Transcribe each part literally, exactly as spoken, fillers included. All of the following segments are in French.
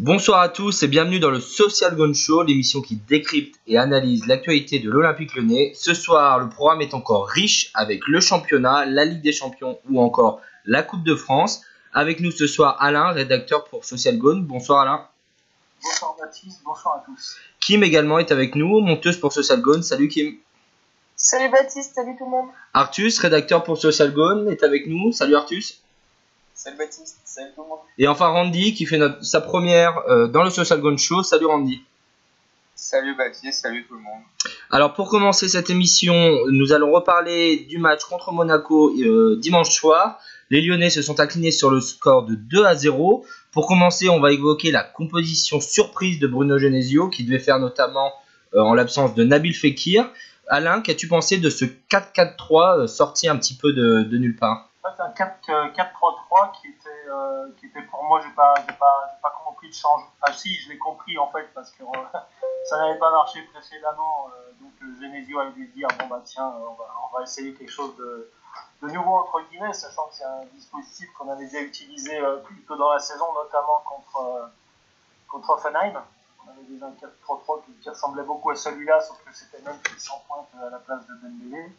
Bonsoir à tous et bienvenue dans le Social Gone Show, l'émission qui décrypte et analyse l'actualité de l'Olympique Lyonnais. Ce soir, le programme est encore riche avec le championnat, la Ligue des Champions ou encore la Coupe de France. Avec nous ce soir Alain, rédacteur pour Social Gone. Bonsoir Alain. Bonsoir Baptiste, bonsoir à tous. Kim également est avec nous, monteuse pour Social Gone. Salut Kim. Salut Baptiste, salut tout le monde. Artus, rédacteur pour Social Gone, est avec nous. Salut Artus. Salut Baptiste, salut tout le monde. Et enfin Randy qui fait notre, sa première euh, dans le Social Gone Show. Salut Randy. Salut Baptiste, salut tout le monde. Alors pour commencer cette émission, nous allons reparler du match contre Monaco euh, dimanche soir. Les Lyonnais se sont inclinés sur le score de deux à zéro. Pour commencer, on va évoquer la composition surprise de Bruno Genesio qui devait faire notamment euh, en l'absence de Nabil Fekir. Alain, qu'as-tu pensé de ce quatre quatre trois euh, sorti un petit peu de, de nulle part? C'est un quatre trois trois qui était, euh, qui était pour moi, j'ai pas, j'ai pas, j'ai pas compris le changement. Ah si, je l'ai compris en fait parce que euh, ça n'avait pas marché précédemment. Euh, donc euh, Genesio a dû dire bon bah tiens, on va, on va essayer quelque chose de, de nouveau entre guillemets, sachant que c'est un dispositif qu'on avait déjà utilisé euh, plus tôt dans la saison, notamment contre euh, contre Offenheim. On avait déjà un quatre trois trois qui, qui ressemblait beaucoup à celui-là, sauf que c'était même plus sans pointe à la place de Dembélé.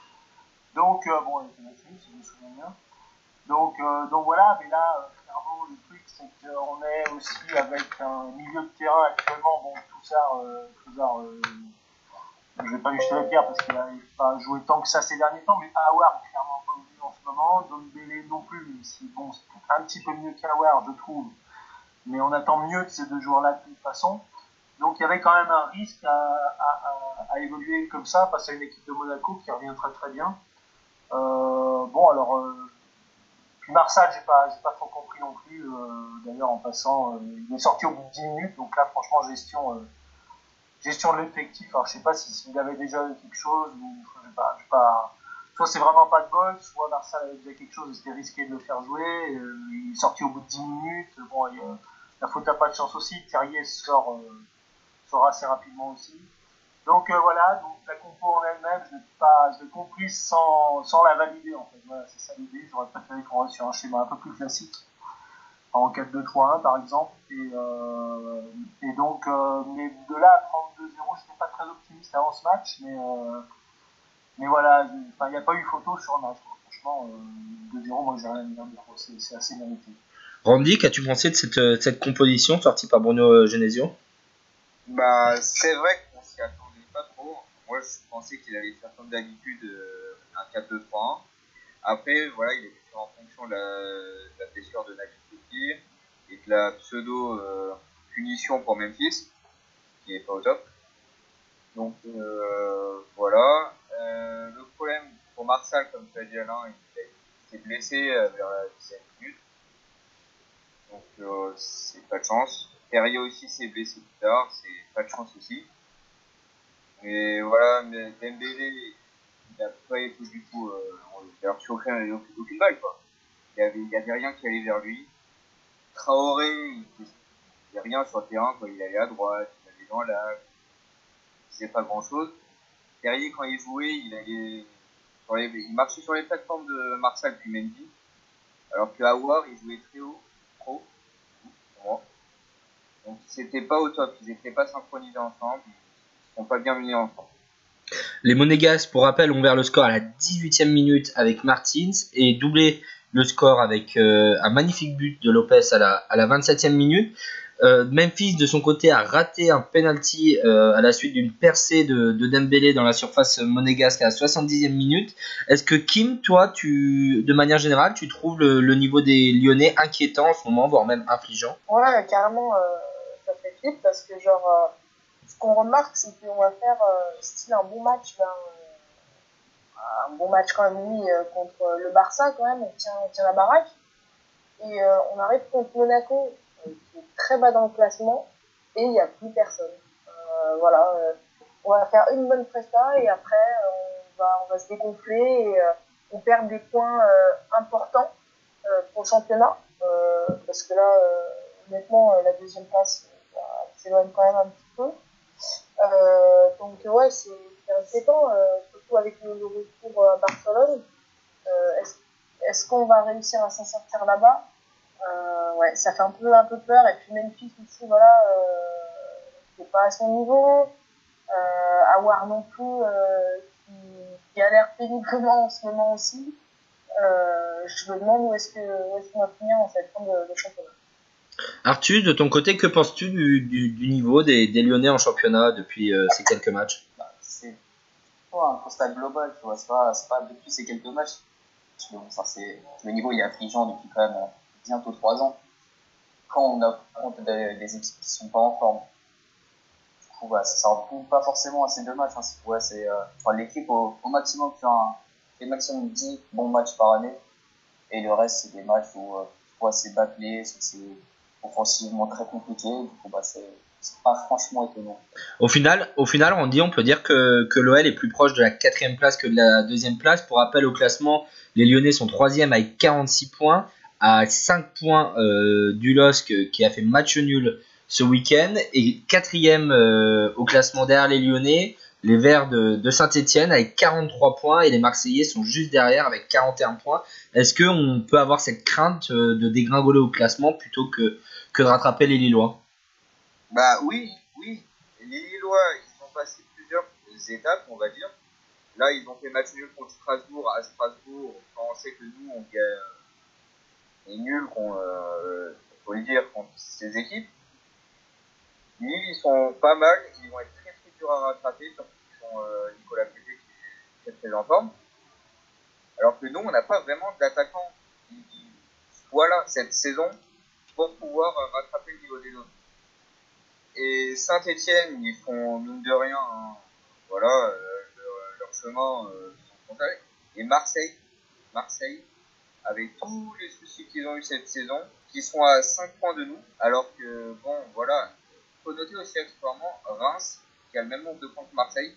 Donc, euh, bon, elle était là-dessus, si je me souviens bien. Donc, euh, donc voilà, mais là, euh, clairement, le truc, c'est qu'on est aussi avec un milieu de terrain actuellement. Bon, Toussaint, euh, Toussaint euh, je vais pas lui jeter la pierre parce qu'il n'a pas joué tant que ça ces derniers temps, mais Aouar est clairement pas venu en ce moment. Dembélé non plus, même si bon, c'est un petit peu mieux qu'Aouar, je trouve. Mais on attend mieux de ces deux joueurs-là de toute façon. Donc il y avait quand même un risque à, à, à, à évoluer comme ça face à une équipe de Monaco qui revient très très bien. Euh, bon alors euh, puis Marsal j'ai pas j'ai pas trop compris non plus euh, d'ailleurs en passant euh, il est sorti au bout de dix minutes donc là franchement gestion euh, gestion de l'effectif alors je sais pas si s'il avait déjà quelque chose ou je sais pas, je sais pas soit c'est vraiment pas de bol soit Marsal avait déjà quelque chose et c'était risqué de le faire jouer euh, il est sorti au bout de dix minutes bon il, euh, la faute à pas de chance aussi Terrier sort euh, sort assez rapidement aussi. Donc euh, voilà, donc la compo en elle-même, je l'ai pas, je l'ai comprise sans, sans la valider en fait. Voilà, c'est ça l'idée. J'aurais préféré qu'on reste sur un schéma un peu plus classique, en quatre deux trois un par exemple. Et, euh, et donc, euh, mais de là à trente-deux zéro, je n'étais pas très optimiste avant ce match, mais, euh, mais voilà, il n'y a pas eu photo sur le match. Franchement, euh, deux zéro, moi j'ai rien à dire, c'est, c'est assez mérité. Randy, qu'as-tu pensé de cette, de cette composition sortie par Bruno Genesio? Bah, c'est vrai qu'on s'y attendait pas trop. Moi, je pensais qu'il allait faire comme d'habitude euh, un quatre deux trois un. Après, voilà, il était fait en fonction de la, de la blessure de Nabil Fekir et de la pseudo euh, punition pour Memphis, qui est pas au top. Donc euh, voilà. Euh, le problème pour Marsal, comme tu as dit Alain, il, il s'est blessé euh, vers la dixième minute. Donc euh, c'est pas de chance. Terrier aussi s'est blessé plus tard, c'est pas de chance aussi. Mais voilà, mais Dembélé, il n'a pas été du tout, euh, il a reçu aucune, aucune balle quoi. Il y avait, il y avait rien qui allait vers lui. Traoré, il n'y avait rien sur le terrain, quoi. Il allait à droite, il allait dans l'axe, il faisait pas grand chose. Terrier, quand il jouait, il allait sur les, il marchait sur les plateformes de Marsal puis Mendy. Alors que Aouar, il jouait très haut, trop, pour moi. Donc c'était pas au top, ils étaient pas synchronisés ensemble, ils sont pas bien mis ensemble. Les Monégasques, pour rappel, ont ouvert le score à la dix-huitième minute avec Martins et doublé le score avec euh, un magnifique but de Lopez à la, à la vingt-septième minute. Euh, Memphis, de son côté, a raté un penalty euh, à la suite d'une percée de, de Dembélé dans la surface monégasque à la soixante-dixième minute. Est-ce que Kim, toi, tu, de manière générale, tu trouves le, le niveau des Lyonnais inquiétant en ce moment, voire même affligeant? Ouais, carrément, euh, ça fait flip parce que genre, euh, ce qu'on remarque, c'est qu'on va faire euh, style un bon match, ben, euh, un bon match quand même, oui, euh, contre le Barça quand même, on tient, on tient la baraque. Et euh, on arrive contre Monaco, euh, qui est très bas dans le classement, et il n'y a plus personne. Euh, voilà, euh, on va faire une bonne presta et après euh, on va, on va se dégonfler et euh, on perd des points euh, importants euh, pour le championnat, euh, parce que là, euh, honnêtement, la deuxième place euh, s'éloigne quand même un petit peu. Euh, donc ouais, c'est, c'est inquiétant, euh, surtout avec le, le retour à Barcelone. Euh, est-ce, est-ce qu'on va réussir à s'en sortir là-bas? Euh, ouais, ça fait un peu, un peu peur. Et puis Memphis aussi, voilà, euh, c'est pas à son niveau. Euh, Awar non plus, euh, qui galère péniblement en ce moment aussi. Euh, je me demande où est-ce que où est-ce qu'on va finir en cette fin de, de championnat. Arthur, de ton côté, que penses-tu du, du, du niveau des, des Lyonnais en championnat depuis euh, ces quelques matchs? Bah, c'est pas un constat global, tu vois, c'est pas, c'est pas depuis ces quelques matchs. Mais bon, ça, c'est, le niveau il est affligeant depuis quand même bientôt trois ans. Quand on affronte des, des équipes qui sont pas en forme, du coup, bah, ça ne recouvre pas forcément à ces deux matchs. Hein. C'est, ouais, c'est, euh, enfin, l'équipe au, au maximum fait un, fait maximum dix bons matchs par année. Et le reste, c'est des matchs où euh, soit c'est bâclé, soit c'est offensivement très compliqué. Du coup, bah, c'est, c'est pas franchement étonnant. Au final, au final, on dit, on peut dire que, que l'O L est plus proche de la quatrième place que de la deuxième place. Pour rappel, au classement, les Lyonnais sont troisième avec quarante-six points, à cinq points euh, du L O S C qui a fait match nul ce week-end, et quatrième euh, au classement derrière les Lyonnais, les Verts de, de Saint-Etienne avec quarante-trois points, et les Marseillais sont juste derrière avec quarante et un points. Est-ce qu'on peut avoir cette crainte de dégringoler au classement plutôt que, que de rattraper les Lillois? Bah oui, oui. Les Lillois, ils ont passé plusieurs étapes, on va dire. Là, ils ont fait match nul contre Strasbourg à Strasbourg. Quand on sait que nous, on est nul, qu'on, euh, faut le dire, contre ces équipes. Lille, ils sont pas mal. Ils vont être très très durs à rattraper, surtout qu'ils ont euh, Nicolas Pepe qui est très très en forme. Alors que nous, on n'a pas vraiment d'attaquant qui soit là cette saison pour pouvoir rattraper le niveau des autres. Et Saint-Etienne, ils font mine de rien, hein, voilà, euh, leur, leur chemin euh, sans contact. Et Marseille, Marseille, avec tous les soucis qu'ils ont eu cette saison, qui sont à cinq points de nous, alors que, bon, voilà, faut noter aussi accessoirement Reims, qui a le même nombre de points que Marseille,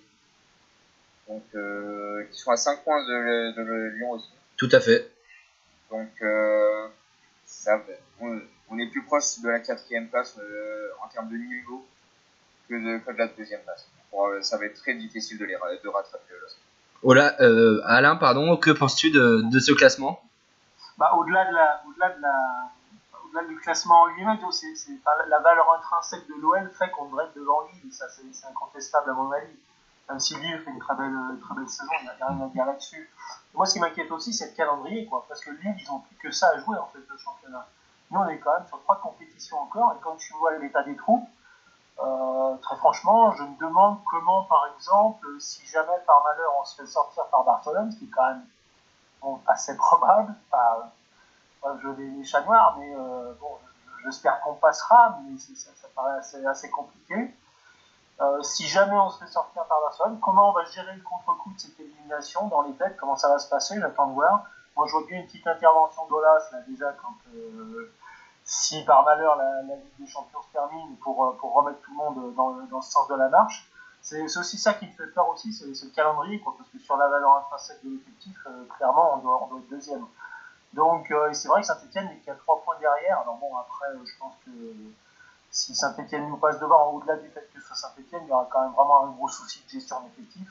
donc euh, qui sont à cinq points de, de, de Lyon aussi. Tout à fait. Donc, euh, ça, on, on est plus proche de la quatrième place euh, en termes de niveau que de, que de la deuxième place. Bon, euh, ça va être très difficile de les de rattraper. Ola, euh, Alain, pardon, que penses-tu de, de ce classement? Bah, au-delà de la, au-delà de la, au-delà du classement en lui-même, c'est, c'est, la valeur intrinsèque de l'O L fait qu'on devrait être devant Lille. Ça, c'est, c'est incontestable à mon avis. Même si Lille fait une très belle, très belle saison, il n'y a rien à dire là-dessus. Et moi, ce qui m'inquiète aussi, c'est le calendrier, quoi. Parce que Lille, ils n'ont plus que ça à jouer, en fait, le championnat. Nous, on est quand même sur trois compétitions encore. Et quand tu vois l'état des troupes, euh, très franchement, je me demande comment, par exemple, si jamais par malheur on se fait sortir par Barcelone, ce qui est quand même bon, assez probable, pas, pas le jeu des chats noirs, mais euh, bon, j'espère qu'on passera, mais ça, ça paraît assez, assez compliqué. Euh, si jamais on se fait sortir par Barcelone, comment on va gérer le contre-coup de cette élimination dans les têtes, comment ça va se passer, j'attends de voir. Moi, je vois bien une petite intervention d'Olas, là, déjà, quand, euh, si par malheur la, la Ligue des Champions se termine, pour, pour remettre tout le monde dans, dans ce sens de la marche. C'est, c'est aussi ça qui me fait peur aussi, c'est, c'est le calendrier, quoi, parce que sur la valeur intrinsèque de l'effectif, euh, clairement, on doit, on doit être deuxième. Donc, euh, c'est vrai que Saint-Etienne n'est qu'à trois points derrière. Alors bon, après, euh, je pense que si Saint-Etienne nous passe devant, au-delà du fait que ce soit Saint-Etienne, il y aura quand même vraiment un gros souci de gestion d'effectif.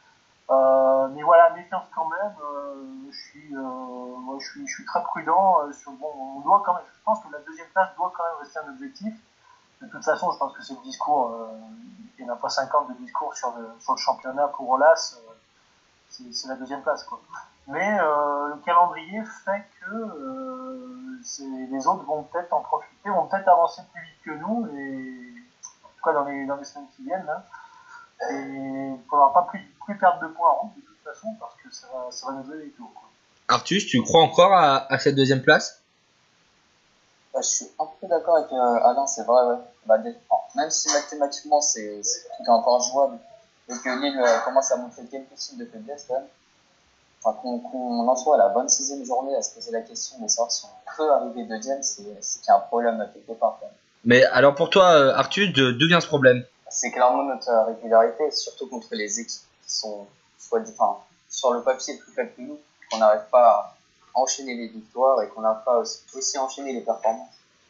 Euh, mais voilà, méfiance quand même. Euh, je suis, euh, moi, je suis, je suis très prudent. Euh, sur, bon, on doit quand même. Je pense que la deuxième place doit quand même rester un objectif. De toute façon, je pense que c'est le discours. Euh, il n'y en a pas cinquante de discours sur le, sur le championnat pour Olas. Euh, c'est, c'est la deuxième place, quoi. Mais euh, le calendrier fait que euh, c'est, les autres vont peut-être en profiter, vont peut-être avancer plus vite que nous, et en tout cas dans les, dans les semaines qui viennent. Là. Et il ne faudra pas plus, plus perdre de points en route de toute façon, parce que ça va, ça va nous donner les tours. Quoi. Arthus, tu crois encore à, à cette deuxième place? Bah, je suis un peu d'accord avec euh, Alain, c'est vrai, ouais. Bah, des, enfin, même si mathématiquement c'est, c'est tout encore jouable, et que Lille euh, commence à montrer quelques signes de faiblesse quand même, enfin, qu'on, qu'on en soit à la bonne sixième journée à se poser la question de savoir si on peut arriver deuxième, c'est, c'est qu'il y a un problème quelque part. Quand même. Mais alors pour toi, Arthus, d'où vient ce problème? C'est clairement notre régularité, surtout contre les équipes qui sont soit, enfin, sur le papier plus faibles que nous, qu'on n'arrive pas à enchaîner les victoires et qu'on n'arrive pas aussi, aussi à enchaîner les performances.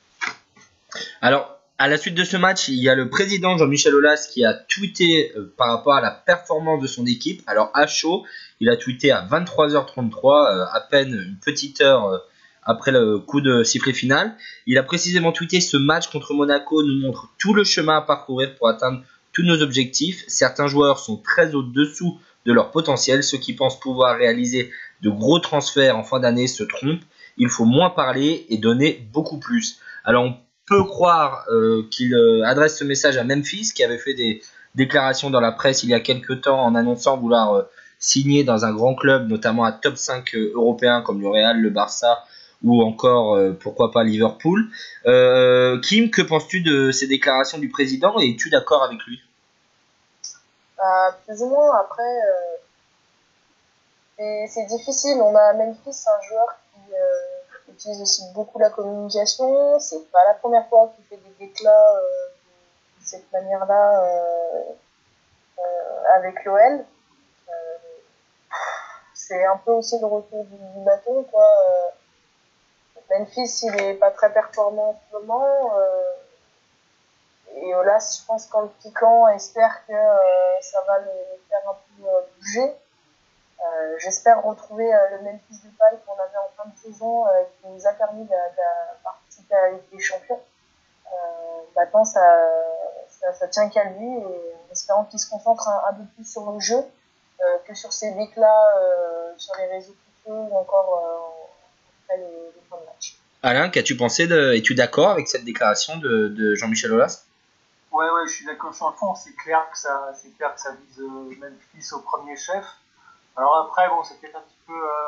Alors, à la suite de ce match, il y a le président Jean-Michel Aulas qui a tweeté euh, par rapport à la performance de son équipe. Alors, à chaud, il a tweeté à vingt-trois heures trente-trois, euh, à peine une petite heure euh, après le coup de sifflet final. Il a précisément tweeté: ce match contre Monaco nous montre tout le chemin à parcourir pour atteindre tous nos objectifs. Certains joueurs sont très au-dessous de leur potentiel. Ceux qui pensent pouvoir réaliser de gros transferts en fin d'année se trompent. Il faut moins parler et donner beaucoup plus. Alors on peut croire euh, qu'il euh, adresse ce message à Memphis, qui avait fait des déclarations dans la presse il y a quelques temps en annonçant vouloir euh, signer dans un grand club, notamment un top cinq euh, européen comme le Real, le Barça ou encore euh, pourquoi pas Liverpool. Euh, Kim, que penses-tu de ces déclarations du président et es-tu d'accord avec lui? Euh, plus ou moins, après, euh, c'est, c'est difficile. On a à Memphis un joueur qui euh, utilise aussi beaucoup la communication. C'est pas la première fois qu'il fait des déclats euh, de cette manière-là euh, euh, avec l'O L. Euh, c'est un peu aussi le retour du, du bâton, quoi. Euh, Memphis, il est pas très performant en ce moment. Euh, et Olas, je pense qu'en le piquant, espère que euh, ça va le, le faire un peu euh, bouger. Euh, j'espère retrouver euh, le Memphis Depay qu'on avait en fin de saison, euh, qui nous a permis de, de participer à la Ligue des Champions. Euh, maintenant, ça, ça, ça tient qu'à lui, et en espérant qu'il se concentre un, un peu plus sur le jeu euh, que sur ces déclats euh, sur les réseaux sociaux ou encore euh, après les, les fins de match. Alain, qu'as-tu pensé de... Es-tu d'accord avec cette déclaration de, de Jean-Michel Aulas? Ouais, ouais, je suis d'accord sur le fond. C'est clair que ça, c'est clair que ça vise euh, Memphis au premier chef. Alors après, bon, c'est peut-être un petit peu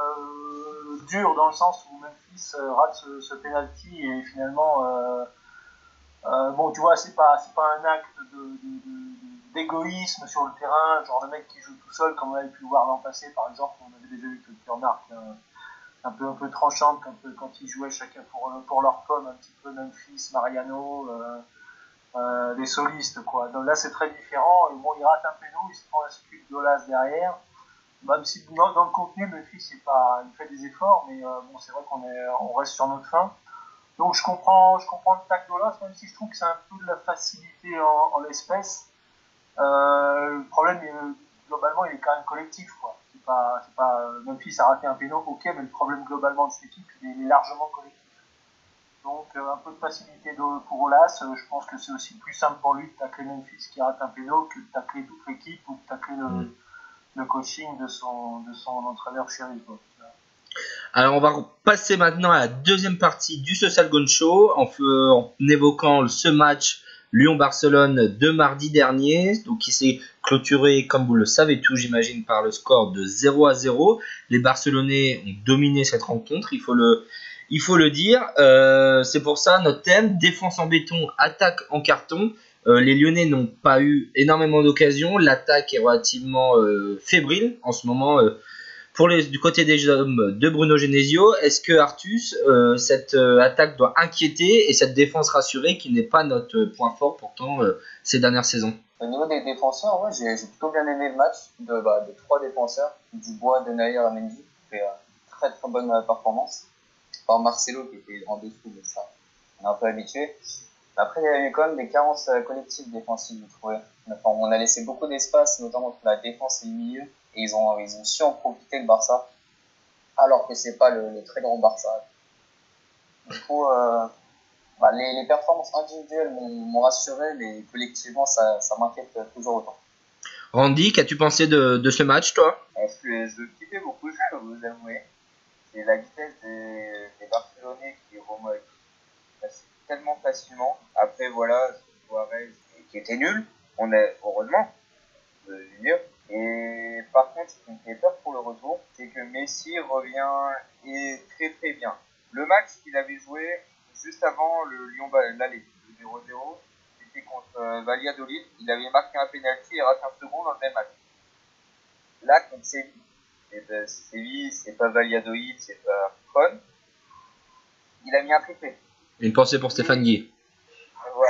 euh, dur dans le sens où Memphis euh, rate ce, ce penalty et finalement, euh, euh, bon, tu vois, c'est pas, c'est pas un acte de, de, de, d'égoïsme sur le terrain, genre le mec qui joue tout seul, comme on avait pu le voir l'an passé, par exemple. On avait déjà vu quelques remarques hein, un peu, un peu tranchantes quand, quand ils jouaient chacun pour, pour leur pomme, un petit peu Memphis, Mariano. Euh, Euh, des solistes quoi. Donc là c'est très différent. Bon, il rate un péno, il se prend un scut d'Olas derrière. Même si dans, dans le contenu, Memphis c'est pas, il fait des efforts, mais euh, bon c'est vrai qu'on est, on reste sur notre fin. Donc je comprends, je comprends le tact d'Olas, même si je trouve que c'est un peu de la facilité en, en l'espèce. Euh, le problème est, globalement il est quand même collectif quoi. C'est pas, c'est pas Memphis a raté un péno, ok, mais le problème globalement de cette équipe il est largement collectif. Donc euh, un peu de facilité pour Olas, euh, je pense que c'est aussi plus simple pour lui de tacler Memphis qui rate un péno que de tacler toute l'équipe ou de tacler le, mmh. le coaching de son, de son entraîneur chéri. Quoi. Alors on va passer maintenant à la deuxième partie du Social Gone Show en, en évoquant ce match Lyon-Barcelone de mardi dernier, donc qui s'est clôturé, comme vous le savez tous, j'imagine, par le score de zéro à zéro. Les Barcelonais ont dominé cette rencontre, il faut le, il faut le dire. Euh, c'est pour ça notre thème, défense en béton, attaque en carton. Euh, les Lyonnais n'ont pas eu énormément d'occasions, l'attaque est relativement euh, fébrile en ce moment. Euh, Pour les, du côté des hommes de Bruno Genesio, est-ce que Artus, euh, cette euh, attaque doit inquiéter et cette défense rassurée qui n'est pas notre point fort pourtant euh, ces dernières saisons? Au niveau des défenseurs, ouais, j'ai, j'ai plutôt bien aimé le match de, bah, de trois défenseurs, Dubois, Denayer et Mendy, qui fait euh, très très bonne performance. Enfin, Marcelo qui était en dessous de ça, on est un peu habitué. Après, il y a eu quand même des carences collectives défensives, je trouvais. Enfin, on a laissé beaucoup d'espace, notamment entre la défense et le milieu. Et ils ont, ils ont su en profiter, le Barça, alors que c'est pas le, le très grand Barça. Du coup, euh, bah, les, les performances individuelles m'ont, m'ont rassuré, mais collectivement, ça, ça m'inquiète toujours autant. Randy, qu'as-tu pensé de, de ce match, toi? Ce que je kiffais beaucoup, je peux vous avouer, c'est la vitesse des, des Barcelonais qui remontent tellement facilement. Après, voilà, Suarez qui était nul, on est heureusement, je veux dire. Et par contre, ce qui me fait peur pour le retour, c'est que Messi revient et très très bien. Le match qu'il avait joué juste avant le Lyon l'aller, le zéro zéro, c'était contre euh, Valladolid. Il avait marqué un penalty et raté un second dans le même match. Là, contre Séville, et ben, Séville, c'est pas Valladolid, c'est pas Con. Il a mis un triplé. Une pensée pour Stéphane Guy. Voilà.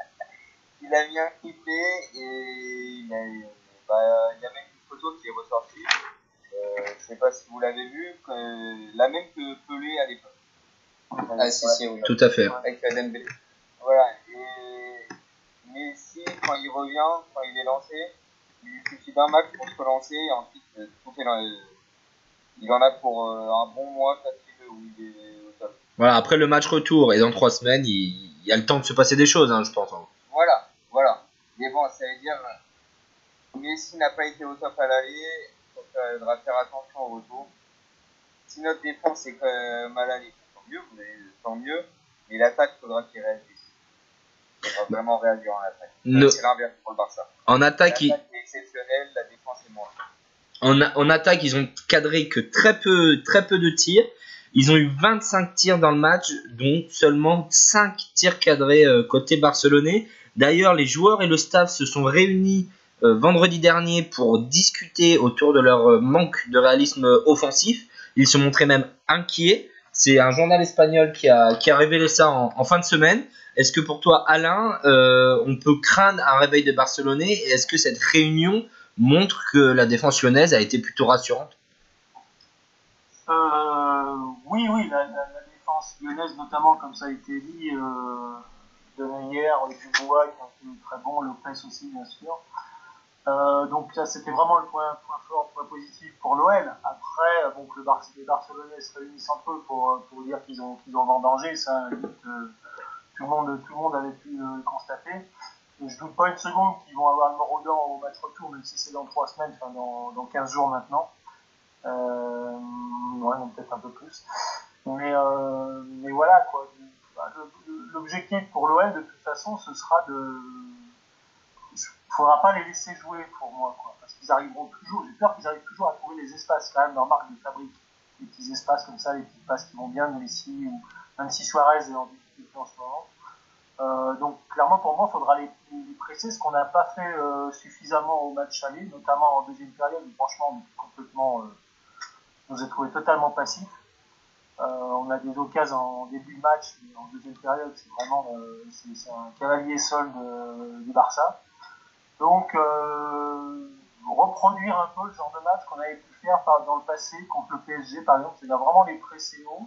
Il a mis un triplé et il a, bah, il y a même une photo qui est ressortie. Euh, je sais pas si vous l'avez vu, que, la même que Pelé à l'époque. Ah, si, si, oui. Tout à fait. Avec euh, Dembélé. Voilà. Et Messi, quand il revient, quand il est lancé, il lui suffit d'un match pour se relancer et ensuite tout est dans, il en a pour euh, un bon mois facile où il est au top. Voilà, après le match retour et dans trois semaines, il, il y a le temps de se passer des choses, hein, je pense. Hein. Voilà, voilà. Mais bon, ça veut dire, Messi n'a pas été au top à l'aller, il faudra faire attention au retour. Si notre défense est quand même à l'aller, tant mieux, vous avez, tant mieux. Mais l'attaque, il faudra qu'il réagisse. Il faudra vraiment réagir en attaque. Ne... C'est l'inverse pour le Barça. En attaque, l'attaque il... est exceptionnelle, la défense est moins. En, a... en attaque, ils ont cadré que très peu, très peu de tirs. Ils ont eu vingt-cinq tirs dans le match, dont seulement cinq tirs cadrés euh, côté barcelonais. D'ailleurs, les joueurs et le staff se sont réunis euh, vendredi dernier pour discuter autour de leur euh, manque de réalisme offensif. Ils se montraient même inquiets. C'est un journal espagnol qui a, qui a révélé ça en, en fin de semaine. Est-ce que pour toi, Alain, euh, on peut craindre un réveil des Barcelonais et est-ce que cette réunion montre que la défense lyonnaise a été plutôt rassurante? Euh, oui, oui, la, la, la défense lyonnaise, notamment, comme ça a été dit, euh, de hier, Dubois qui a été très bon, Lopez aussi, bien sûr. Euh, donc ça, c'était vraiment le point, point fort, point positif pour l'O L. Après, bon, que le Bar- les Barcelonais se réunissent entre eux pour, pour dire qu'ils ont, qu'ils ont vendangé, ça, euh, tout, le monde, tout le monde avait pu le euh, constater. Et je doute pas une seconde qu'ils vont avoir le mort aux dents au match retour, même si c'est dans trois semaines, enfin dans, dans quinze jours maintenant. Euh, ouais, peut-être un peu plus. Mais, euh, mais voilà, quoi. L'objectif pour l'O L, de toute façon, ce sera de... Il ne faudra pas les laisser jouer pour moi, quoi, parce qu'ils arriveront toujours, j'ai peur qu'ils arrivent toujours à trouver les espaces, quand même, leur marque de fabrique. Les petits espaces comme ça, les petites passes qui vont bien, Messi, ou même si Suarez est en difficulté en ce moment. Euh, donc clairement pour moi il faudra les, les presser, ce qu'on n'a pas fait euh, suffisamment au match aller, notamment en deuxième période où franchement on était complètement, euh, on nous a trouvé totalement passifs. Euh, on a des occasions en début de match, mais en deuxième période c'est vraiment euh, c'est, c'est un cavalier seul de, du Barça. Donc euh, reproduire un peu le genre de match qu'on avait pu faire par, dans le passé contre le P S G par exemple, c'est-à-dire vraiment les presser haut.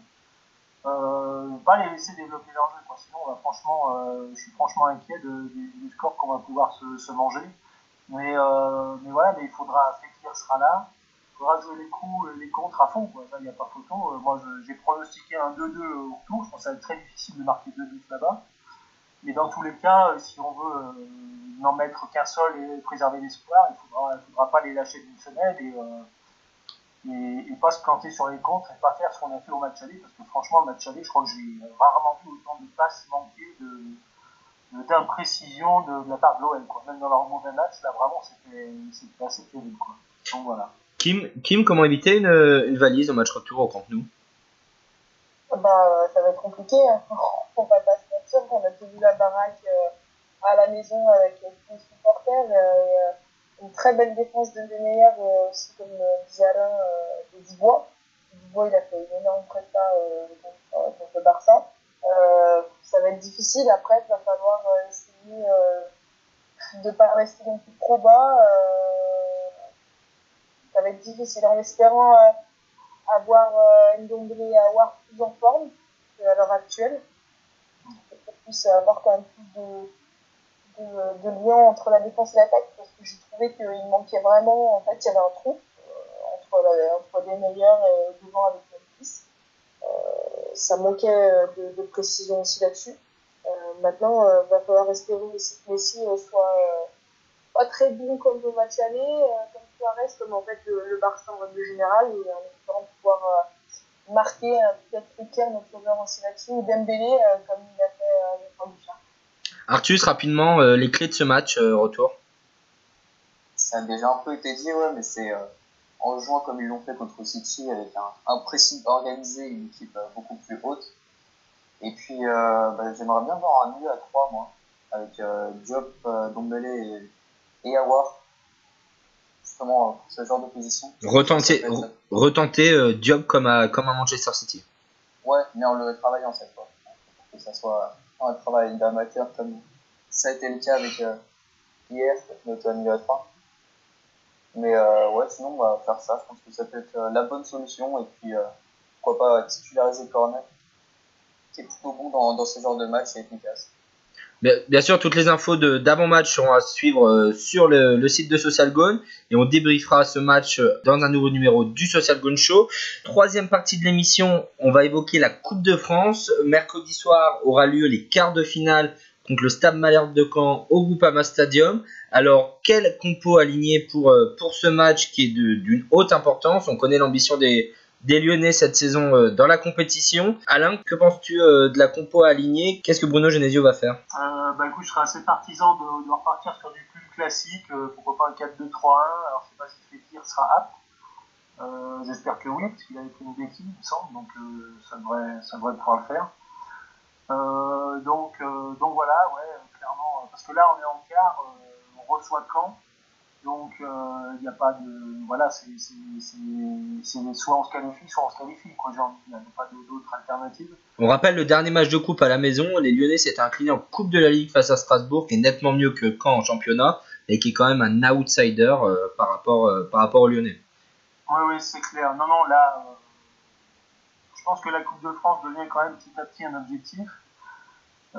Euh, pas les laisser développer leur jeu, quoi. Sinon on va franchement, euh, je suis franchement inquiet de, de, du score qu'on va pouvoir se, se manger. Mais, euh, mais voilà, mais il faudra, Fekir sera là, il faudra jouer les coups, les contres à fond, quoi. Ça, il n'y a pas photo. Euh, moi, je, j'ai pronostiqué un deux deux au retour, je pense que ça va être très difficile de marquer deux buts là-bas. Mais dans tous les cas, si on veut euh, n'en mettre qu'un seul et préserver l'espoir, il ne faudra, faudra pas les lâcher d'une semaine et, euh, et, et pas se planter sur les contres et pas faire ce qu'on a fait au match aller, parce que franchement, le match aller, je crois que j'ai rarement vu autant de passes manquées, de, de, d'imprécision de, de la part de l'O L, quoi. Même dans leur mauvais match, là, vraiment, c'était, c'était assez terrible, quoi. Donc voilà. Kim, Kim, comment éviter une, une valise au match retour au Camp Nou? Bah, ça va être compliqué, hein. On va pas se mentir, on a tenu la baraque euh, à la maison avec tous les supporters. Euh, une très belle défense de Demeyer, euh, aussi comme euh, disait Alain, euh, de Dubois. Dubois, il a fait une énorme prépa euh, contre, euh, contre le Barça. Euh, ça va être difficile. Après, il va falloir euh, essayer euh, de ne pas rester non plus trop bas. Euh, ça va être difficile en espérant euh, avoir euh, Ndombele et Aouar plus en forme à l'heure actuelle. Pour qu'on puisse avoir quand même plus de De, de lien entre la défense et l'attaque, parce que j'ai trouvé qu'il manquait vraiment, en fait il y avait un trou euh, entre, la, entre des meilleurs et devant avec Memphis. Euh, ça manquait de, de précision aussi là-dessus. Euh, maintenant, il euh, va falloir espérer aussi que Messi euh, soit euh, pas très bon comme le match aller, euh, comme Suarez, comme en fait le, le Barça en règle générale, et en espérant pouvoir euh, marquer euh, peut-être Fekir, notre sauveur aussi là-dessus, ou Dembélé, euh, comme il a fait euh, le fin du chat. Arthus, rapidement, euh, les clés de ce match euh, retour. Ça a déjà un peu été dit, ouais, mais c'est euh, en jouant comme ils l'ont fait contre City, avec un, un pressing organisé, une équipe euh, beaucoup plus haute. Et puis, euh, bah, j'aimerais bien voir un milieu à trois, moi, avec euh, Diop, euh, Ndombele et, et Aouar, justement, euh, pour ce genre de position. Retenter, re- retenter euh, Diop comme à, comme à Manchester City. Ouais, mais en le travaillant cette fois. Que ça soit un travail d'amateur comme ça a été le cas avec euh, hier, notre milieu à trois. Mais euh, ouais, sinon on va faire ça. Je pense que ça peut être euh, la bonne solution. Et puis, euh, pourquoi pas titulariser Cornet, qui est plutôt bon dans, dans ce genre de match et efficace. Bien, bien sûr, toutes les infos de, d'avant-match seront à suivre euh, sur le, le site de Social Gone et on débriefera ce match euh, dans un nouveau numéro du Social Gone Show. Troisième partie de l'émission, on va évoquer la Coupe de France. Mercredi soir aura lieu les quarts de finale contre le Stade Malherbe de Caen au Groupama Stadium. Alors, quel compo aligné pour, euh, pour ce match qui est de, d'une haute importance? On connaît l'ambition des des Lyonnais cette saison euh, dans la compétition. Alain, que penses-tu euh, de la compo alignée? Qu'est-ce que Bruno Genesio va faire? euh, bah, écoute, je serais assez partisan de, de repartir sur du plus classique, euh, pourquoi pas un quatre deux trois un. Alors je sais pas si Fekir sera apte, euh, j'espère que oui, parce qu'il avait pris une béquille, il me semble, donc euh, ça, devrait, ça devrait pouvoir le faire. Euh, donc, euh, donc voilà, ouais, clairement, parce que là on est en quart, euh, on reçoit Caen. Donc il euh, n'y a pas de. Voilà, c'est, c'est, c'est, c'est soit on se qualifie, soit on se qualifie, quoi, genre, il n'y a pas d'autres alternatives. On rappelle le dernier match de coupe à la maison, les Lyonnais s'étaient inclinés en Coupe de la Ligue face à Strasbourg, qui est nettement mieux que Caen en championnat, et qui est quand même un outsider euh, par, rapport, euh, par rapport aux Lyonnais. Oui, oui, c'est clair. Non, non, là, euh, je pense que la Coupe de France devient quand même petit à petit un objectif. Euh,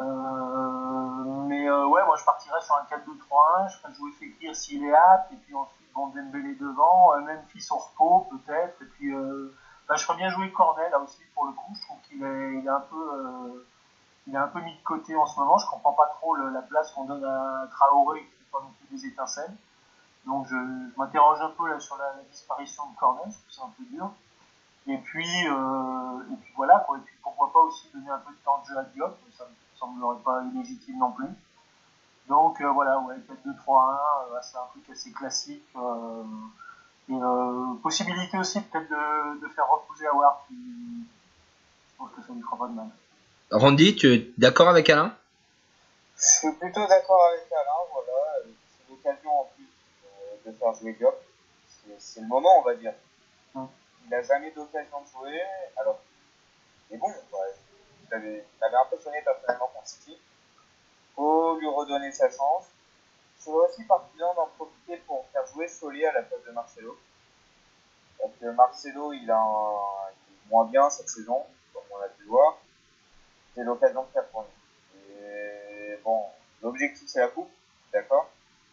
mais euh, ouais, moi je partirais sur un quatre deux trois un, je ferais jouer Fekir s'il est apte, et puis ensuite bon, Dembélé devant, euh, même fils au repos peut-être, et puis euh, bah, je ferais bien jouer Cornet là aussi pour le coup, je trouve qu'il est, il est un peu euh, il est un peu mis de côté en ce moment, je comprends pas trop le, la place qu'on donne à Traoré qui fait pas non plus des étincelles, donc je, je m'interroge un peu là sur la, la disparition de Cornet, je trouve que c'est un peu dur. Et puis, euh, et puis voilà, quoi. Et puis pourquoi pas aussi donner un peu de temps de jeu à Diop, ça me semblerait pas illégitime non plus. Donc euh, voilà, ouais, quatre deux trois un, euh, c'est un truc assez classique. Euh, et euh, possibilité aussi peut-être de, de faire reposer Howard, qui, je pense que ça ne lui fera pas de mal. Randy, tu es d'accord avec Alain? Je suis plutôt d'accord avec Alain, voilà. C'est l'occasion en plus euh, de faire jouer Diop. C'est, c'est le moment, on va dire. Hum. Il n'a jamais d'occasion de jouer, alors, mais bon, ouais, il avait, il avait impressionné personnellement par City. Il faut lui redonner sa chance. Je suis aussi partisan d'en profiter pour faire jouer Solé à la place de Marcelo. Donc euh, Marcelo, il, a un, il est moins bien cette saison, comme on a pu le voir. C'est l'occasion de faire pour lui. Et bon, l'objectif c'est la coupe, d'accord.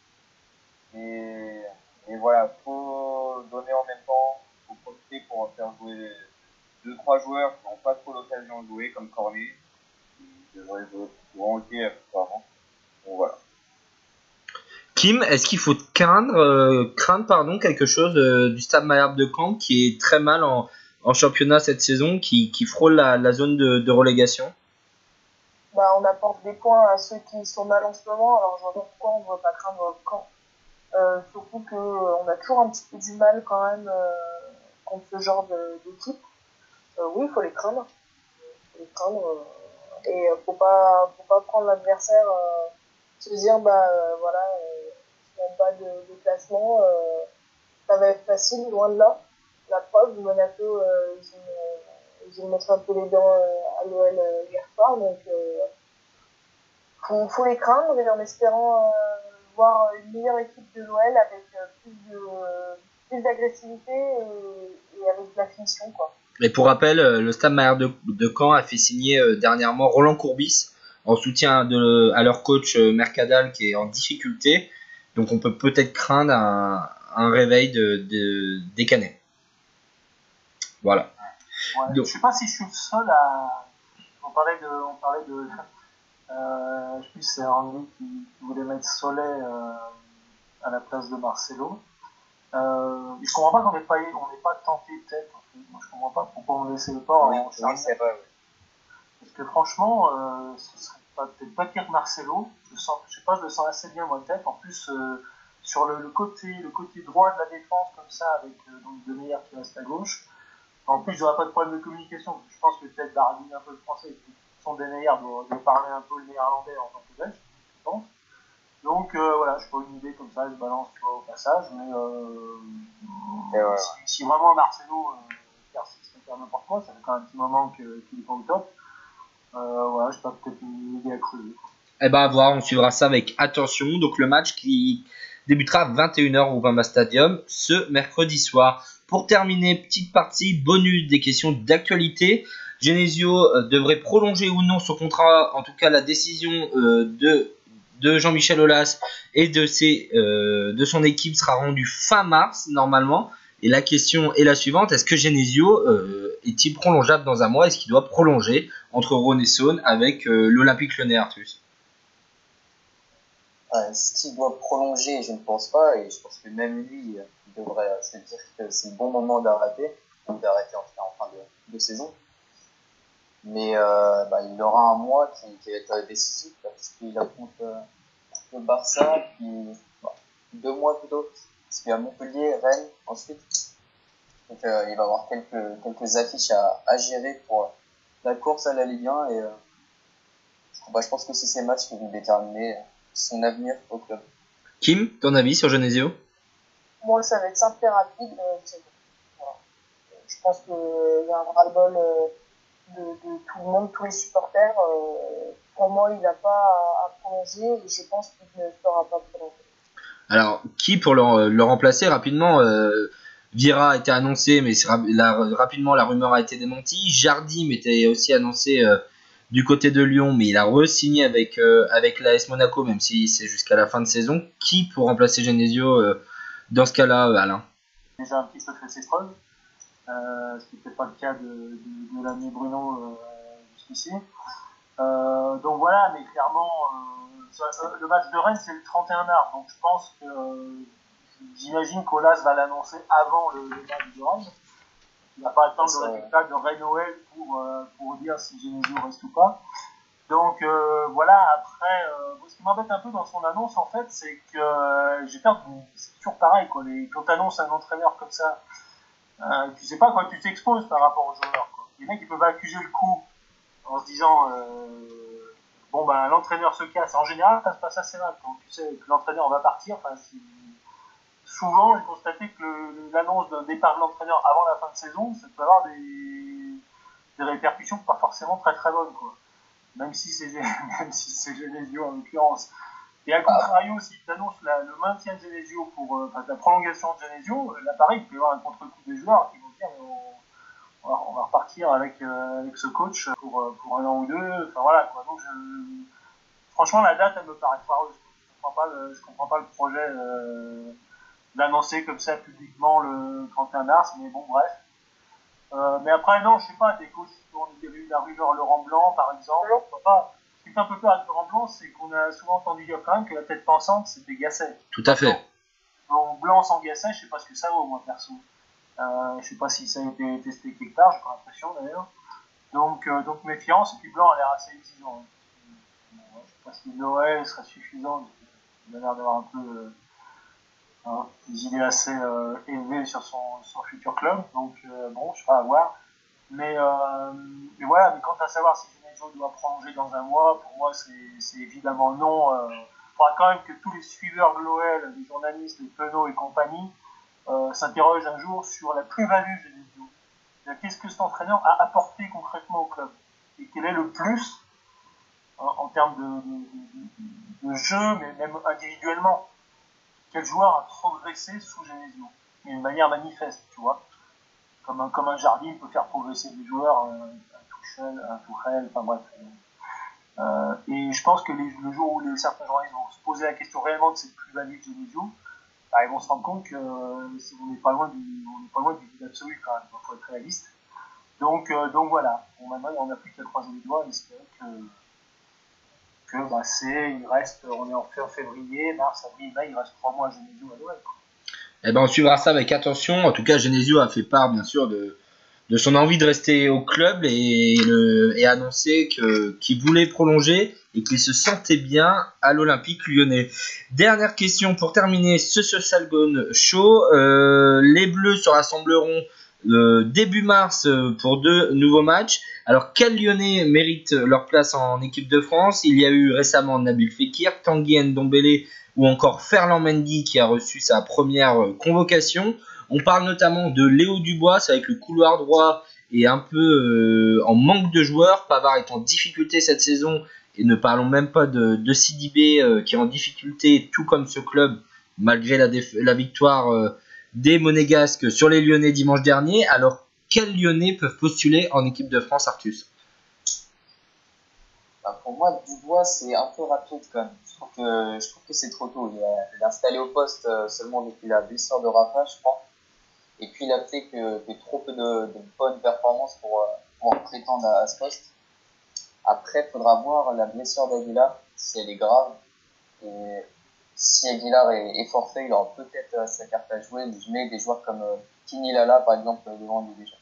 Et, et voilà, faut donner en même temps. Faut profiter pour faire jouer deux trois joueurs qui n'ont pas trop l'occasion de jouer, comme Cornet, qui devrait jouer souvent aussi apparemment. Bon voilà. Kim, est-ce qu'il faut craindre, euh, craindre pardon, quelque chose euh, du Stade Malherbe de Caen qui est très mal en, en championnat cette saison, qui, qui frôle la, la zone de, de relégation? Bah, on apporte des points à ceux qui sont mal en ce moment, alors je vois pas pourquoi on ne va pas craindre Caen. Euh, surtout qu'on euh, a toujours un petit peu du mal quand même euh, contre ce genre de, d'équipe. Euh, oui, il faut les craindre. Faut les craindre euh, et euh, faut pas, faut pas prendre l'adversaire, euh, se dire bah euh, voilà, euh, ils n'ont pas de, de classement, euh, ça va être facile, loin de là. La preuve, Monaco, euh, ils, ont, ils ont montré un peu les dents euh, à l'O L euh, hier soir, donc euh, faut, faut les craindre et en espérant euh, voir une meilleure équipe de l'O L avec euh, plus, de, euh, plus d'agressivité et, et avec de la finition, quoi. Et pour rappel, le Stade Malherbe de, de Caen a fait signer euh, dernièrement Roland Courbis en soutien de, à leur coach euh, Mercadal qui est en difficulté. Donc on peut peut-être craindre un, un réveil de, de, des Canets. Voilà. Ouais, donc, je sais pas si je suis le seul à... On parlait de... On parlait de... Euh, je sais plus si c'est Randy qui, qui voulait mettre Soleil euh, à la place de Marcelo. Euh, je comprends pas qu'on n'ait pas, on n'ait pas tenté tête. En fait. Moi, je comprends pas pourquoi on laissait le pas oui, en oui, c'est vrai, oui. Parce que franchement, euh, ce serait pas, peut-être pas pire que Marcelo. Je sens, je sais pas, je le sens assez bien moi tête. En plus, euh, sur le, le côté, le côté droit de la défense comme ça, avec euh, donc De Meyer qui reste à gauche. En plus, j'aurais pas de problème de communication. Je pense que peut-être d'argumenter un peu le français. De toute façon, De Meyer doit, doit parler un peu le néerlandais en tant que belge, je pense. Donc euh, voilà, je prends une idée comme ça, je balance tu vois, au passage, mais euh, ouais. si, si vraiment Marcelo euh, persiste à faire n'importe quoi, ça fait quand même un petit moment que, qu'il n'est pas au top. Euh, voilà, je sais pas, peut-être une idée à creuser. Eh ben à voir, on suivra ça avec attention. Donc le match qui débutera à vingt et une heures au Groupama Stadium ce mercredi soir. Pour terminer, petite partie bonus des questions d'actualité. Genesio euh, devrait prolonger ou non son contrat. En tout cas, la décision euh, de, de Jean-Michel Aulas et de, ses, euh, de son équipe sera rendue fin mars normalement. Et la question est la suivante, est-ce que Genesio euh, est-il prolongeable dans un mois? Est-ce qu'il doit prolonger entre Rhône et Saône avec euh, l'Olympique Lyonnais, Artus? Est-ce qu'il doit prolonger? Je ne pense pas, et je pense que même lui il devrait se dire que c'est le bon moment d'arrêter, d'arrêter en, en fin de, de saison. Mais euh, bah, il aura un mois qui, qui va être décisif, parce qu'il affronte euh, le Barça, puis bah, deux mois plutôt. Parce qu'il y a Montpellier, Rennes ensuite. Donc euh, il va avoir quelques, quelques affiches à, à gérer pour la course à la Ligue un. Et euh, bah, je pense que c'est ces matchs qui vont déterminer son avenir au club. Kim, ton avis sur Genesio? Moi, ça va être simple et rapide. Euh, voilà. Je pense qu'il y a un ras-le-bol euh, de, de tout le monde, tous les supporters. Euh, pour moi, il n'a pas à, à prolonger et je pense qu'il ne sera pas prolongé. Alors, qui pour le, le remplacer rapidement euh, Vira a été annoncé, mais la, rapidement la rumeur a été démentie. Jardim était aussi annoncé euh, du côté de Lyon, mais il a re-signé avec, euh, avec l'A S Monaco, même si c'est jusqu'à la fin de saison. Qui pour remplacer Genesio euh, dans ce cas-là, euh, Alain? Déjà un petit peu fait ses preuves, euh, ce qui n'était pas le cas de, de, de l'ami Bruno euh, jusqu'ici. Euh, donc voilà, mais clairement, euh, le match de Rennes c'est le trente et un mars, donc je pense que euh, j'imagine qu'Aulas va l'annoncer avant le, le match de Rennes. Il n'a pas attendu le résultat de Rennes-Noël pour, euh, pour dire si Genesio reste ou pas. Donc euh, voilà, après, euh, ce qui m'embête un peu dans son annonce en fait, c'est que euh, j'ai peur que c'est toujours pareil, quoi. Les, quand tu annonces un entraîneur comme ça, euh, tu sais pas quand tu t'exposes par rapport aux joueurs, quoi. Les mecs ils peuvent accuser le coup en se disant euh, bon ben l'entraîneur se casse. En général ça se passe assez mal quand tu sais que l'entraîneur va partir. Enfin, si... souvent j'ai constaté que le, l'annonce d'un départ de l'entraîneur avant la fin de saison, ça peut avoir des, des répercussions pas forcément très très bonnes, quoi. Même si c'est même si c'est Genesio en l'occurrence. Et à contrario, si tu annonces la, le maintien de Genesio pour euh, la prolongation de Genesio, là pareil il peut y avoir un contre-coup des joueurs qui vont dire on, on, va, on va repartir avec, euh, avec ce coach pour, pour un an ou deux. Enfin voilà quoi. Donc je, franchement la date elle me paraît foireuse. Je comprends pas le, je comprends pas le projet euh, d'annoncer comme ça publiquement le trente et un mars, mais bon bref. Euh, mais après, non, je sais pas, des coachs qui tournent, il y avait eu la rumeur Laurent Blanc, par exemple. Pas. Ce qui fait un peu peur avec Laurent Blanc, c'est qu'on a souvent entendu dire quand même que la tête pensante, c'était Gasset. Tout à fait. Donc, Blanc sans Gasset, je sais pas ce que ça vaut, moi, perso. Euh, je sais pas si ça a été testé quelque part, j'ai pas l'impression, d'ailleurs. Donc, euh, donc méfiance, et puis Blanc a l'air assez exigeant. Bon, ouais, je sais pas si Noël serait suffisant, il a l'air d'avoir un peu... Euh, Hein, des idées assez euh, élevées sur son, son futur club, donc euh, bon, je sais pas à voir. Mais, euh, mais voilà, mais quant à savoir si Genesio doit prolonger dans un mois, pour moi c'est, c'est évidemment non. Il euh, faudra quand même que tous les suiveurs de l'O L, les journalistes, les Penaud et compagnie, euh, s'interrogent un jour sur la plus-value de Genesio. Qu'est-ce que cet entraîneur a apporté concrètement au club? Et quel est le plus hein, en termes de, de, de, de jeu, mais même individuellement? Quel joueur a progressé sous Genesio, d'une manière manifeste, tu vois, comme un, comme un Jardim peut faire progresser des joueurs, un, un Tuchel, un Tuchel, enfin bref. Euh, et je pense que les, le jour où les, certains journalistes vont se poser la question réellement de cette plus-value de Genesio, bah, ils vont se rendre compte que euh, on n'est pas loin du, on n'est pas loin du vide absolu quand même, il faut être réaliste. Donc, euh, donc voilà. Bon, maintenant on n'a plus qu'à croiser les doigts et espérer que que bah, c'est, il reste, on est en février, mars, avril, mai, il reste trois mois à Genesio à Noël. Eh ben, on suivra ça avec attention. En tout cas, Genesio a fait part, bien sûr, de, de son envie de rester au club et, le, et annoncé que, qu'il voulait prolonger et qu'il se sentait bien à l'Olympique Lyonnais. Dernière question pour terminer ce Social Gone Show. Euh, les Bleus se rassembleront euh, début mars pour deux nouveaux matchs. Alors, quels Lyonnais méritent leur place en équipe de France? Il y a eu récemment Nabil Fekir, Tanguy Ndombele ou encore Ferland Mendy qui a reçu sa première convocation. On parle notamment de Léo Dubois, c'est avec le couloir droit et un peu euh, en manque de joueurs. Pavard est en difficulté cette saison et ne parlons même pas de, de Sidibé euh, qui est en difficulté, tout comme ce club, malgré la, déf- la victoire euh, des Monégasques sur les Lyonnais dimanche dernier. Alors, quels Lyonnais peuvent postuler en équipe de France, Artus? Bah, pour moi, Dubois, c'est un peu rapide quand même. Je trouve que, je trouve que c'est trop tôt. Il est, il est installé au poste euh, seulement depuis la blessure de Rafa, je crois. Et puis, il a fait que, que trop peu de, de bonnes performances pour euh, pouvoir prétendre à, à ce poste. Après, il faudra voir la blessure d'Aguilar, si elle est grave. Et si Aguilar est, est forfait, il aura peut-être euh, sa carte à jouer. Mais je mets des joueurs comme euh, Kini Lala, par exemple, devant lui déjà.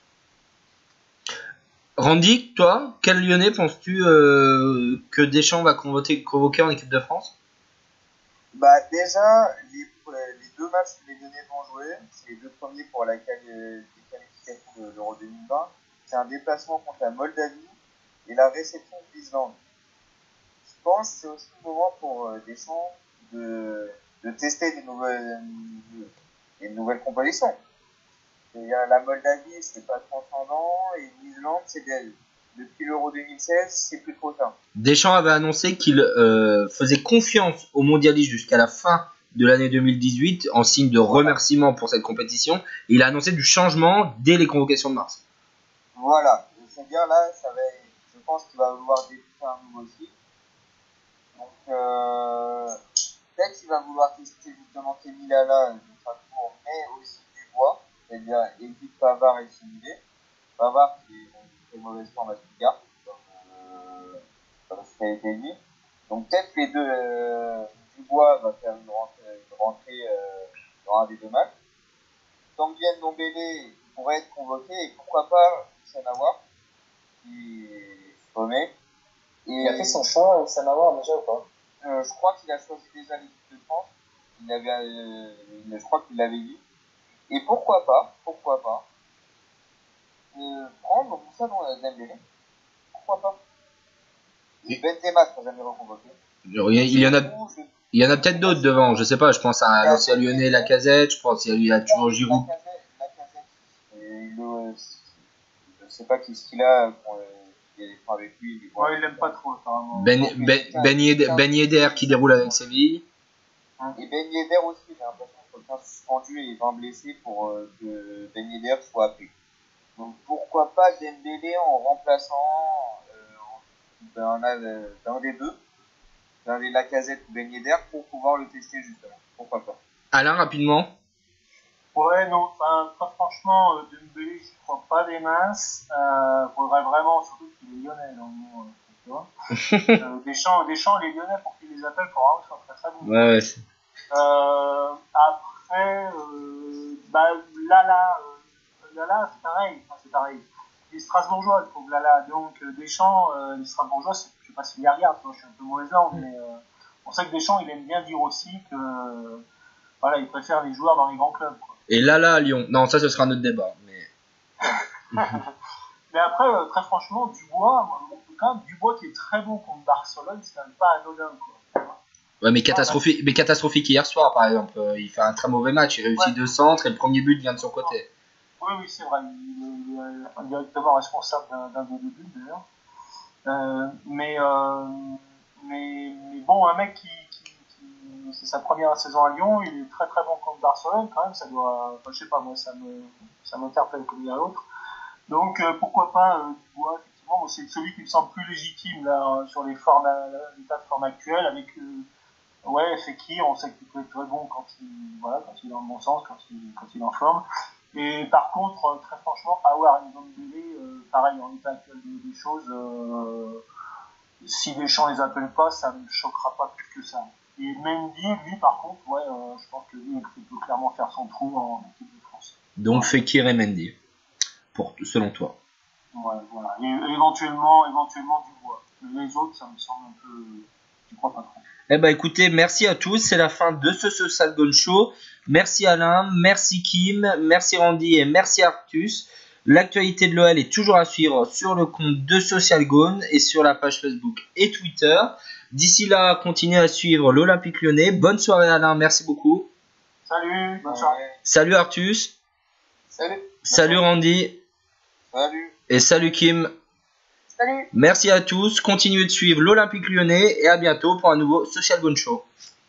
Randy, toi, quel Lyonnais penses-tu euh, que Deschamps va convoquer, convoquer en équipe de France? Bah déjà, les, les deux matchs que les Lyonnais vont jouer, c'est les deux premiers pour la quali- les qualifications de l'Euro deux mille vingt. C'est un déplacement contre la Moldavie et la réception de l'Islande. Je pense que c'est aussi le moment pour euh, Deschamps de, de tester des nouvelles, des nouvelles compositions. Et, euh, la Moldavie, c'est pas transcendant, et l'Islande, c'est des, depuis l'Euro deux mille seize, c'est plus trop ça. Deschamps avait annoncé qu'il euh, faisait confiance aux mondialistes jusqu'à la fin de l'année deux mille dix-huit en signe de remerciement pour cette compétition. Et il a annoncé du changement dès les convocations de mars. Voilà, c'est bien là, ça va, je pense qu'il va vouloir débuter un nouveau cycle. Donc, euh, peut-être qu'il va vouloir tester justement Kenny Lala de Strasbourg, mais aussi Dubois, c'est-à-dire évite Pavard et Similé. Pavard qui est une très mauvaise forme à Stuttgart, comme, euh, comme ça a été dit. Donc peut-être les deux, euh, Dubois va faire une rentrée, une rentrée euh, dans un des deux matchs. Tanguy Ndombele pourrait être convoqué, et pourquoi pas Sanawar, qui est paumé. Et Il a fait son choix, Sanawar, déjà ou pas? euh, je crois qu'il a choisi déjà l'équipe de France. Il avait, euh, il, je crois qu'il l'avait dit. Et pourquoi pas, pourquoi pas, euh, prendre Moussa Dembélé. Pourquoi pas. Et Benzema sera jamais reconvoqué. Il y en a, il y en a peut-être d'autres devant. Je sais pas. Je pense à l'ancien Lyonnais Lacazette. Je pense qu'il y a toujours Giroud. Je sais pas qui ce qu'il a. Avec lui. Ouais, il l'aime pas trop, apparemment. Ben, ben, ben, Yedder, Ben Yedder qui déroule avec Séville. Et Ben Yedder aussi, j'ai l'impression que quelqu'un suspendu et vingt blessés pour euh, que Ben Yedder soit appelé. Donc pourquoi pas Dembélé en remplaçant euh, d'un, d'un des deux, d'un des Lacazette ou Ben Yedder, pour pouvoir le tester justement. Pourquoi pas. Alain, rapidement. Ouais, non, enfin, très franchement, euh, Dembélé, je crois pas des masses. Euh, faudrait vraiment, surtout qu'il est lyonnais, donc bon, euh, tu vois. euh, Deschamps, Deschamps, les lyonnais, pour qu'ils les appellent, pour vraiment que ce soit très très bon. Ouais, ouais. C'est... Euh, après, euh, bah, Lala, euh, Lala, c'est pareil, enfin, c'est pareil. Il est strasbourgeois, il trouve Lala. Donc, euh, Deschamps, euh, les strasbourgeois, c'est, je sais pas s'il y regarde, je suis un peu mauvaise langue, mais euh, on sait que Deschamps, il aime bien dire aussi que, euh, voilà, il préfère les joueurs dans les grands clubs, quoi. Et là, là, à Lyon. Non, ça, ce sera un autre débat. Mais, mais après, euh, très franchement, Dubois, quand même, Dubois qui est très bon contre Barcelone, c'est quand même pas anodin, quoi. ouais, mais catastrophique, mais catastrophique hier soir, par exemple. Il fait un très mauvais match. Il réussit ouais. deux centres et le premier but vient de son côté. Oui, oui, c'est vrai. Il est indirectement responsable d'un, d'un des deux buts, d'ailleurs. Euh, mais, euh, mais, mais bon, un mec qui, qui, qui, c'est sa première saison à Lyon, il est très très bon contre Barcelone, quand même, ça doit, enfin, je sais pas, moi, ça me, ça m'interpelle comme il y a l'autre. Donc, euh, pourquoi pas, euh, Dubois, effectivement, moi, c'est celui qui me semble plus légitime, là, sur les formes, l'état de forme actuel, avec, euh, ouais, Fekir, on sait qu'il peut être très bon quand il, voilà, quand il est dans le bon sens, quand il, quand il est en forme. Et par contre, très franchement, Aouar et Ndombele, euh, pareil, en état actuel des, des choses, euh, si Deschamps les appelle pas, ça ne me choquera pas plus que ça. Et Mendy, lui, par contre, ouais, euh, je pense que lui, il peut clairement faire son trou en équipe de France. Donc Fekir et Mendy, pour, selon toi. Ouais, voilà. Et, et éventuellement, éventuellement Dubois. Mais les autres, ça me semble un peu... Je crois pas trop. Eh ben écoutez, merci à tous, c'est la fin de ce Social Gone Show. Merci Alain, merci Kim, merci Randy et merci Artus. L'actualité de l'O L est toujours à suivre sur le compte de Social Gone et sur la page Facebook et Twitter. D'ici là, continuez à suivre l'Olympique Lyonnais. Bonne soirée Alain, merci beaucoup. Salut, bonne soirée. Salut Artus. Salut. Salut Randy. Salut. Et salut Kim. Salut. Merci à tous, continuez de suivre l'Olympique Lyonnais et à bientôt pour un nouveau Social Gone Show.